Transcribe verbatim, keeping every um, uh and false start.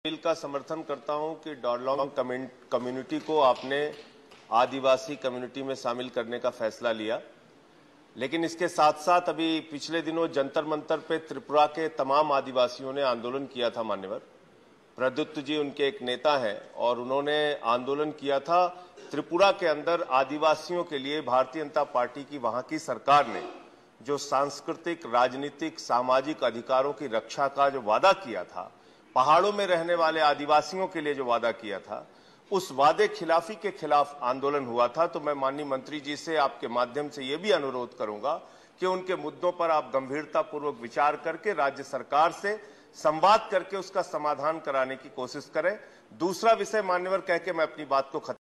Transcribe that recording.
Bill का समर्थन करता हूं कि डॉरलॉन्ग कम्युनिटी को आपने आदिवासी कम्युनिटी में शामिल करने का फैसला लिया, लेकिन इसके साथ साथ अभी पिछले दिनों जंतर मंतर पे त्रिपुरा के तमाम आदिवासियों ने आंदोलन किया था। मान्यवर प्रद्युत जी उनके एक नेता हैं और उन्होंने आंदोलन किया था त्रिपुरा के अंदर आदिवासियों के लिए। भारतीय जनता पार्टी की वहां की सरकार ने जो सांस्कृतिक, राजनीतिक, सामाजिक अधिकारों की रक्षा का जो वादा किया था, पहाड़ों में रहने वाले आदिवासियों के लिए जो वादा किया था, उस वादे खिलाफी के खिलाफ आंदोलन हुआ था। तो मैं माननीय मंत्री जी से आपके माध्यम से यह भी अनुरोध करूंगा कि उनके मुद्दों पर आप गंभीरतापूर्वक विचार करके राज्य सरकार से संवाद करके उसका समाधान कराने की कोशिश करें। दूसरा विषय मान्यवर कह के मैं अपनी बात को खत्म